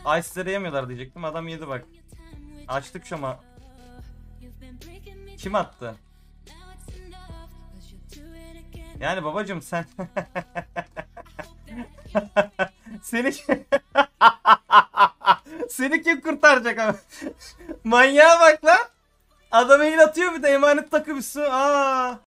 Ice'ları yemiyorlar diyecektim. Adam yedi bak. Açtık şu ama. Kim attı? Yani babacım sen seni seni kim kurtaracak abi? Manyağa bak lan. Adam el atıyor bir de emanet takım üstü. Aa.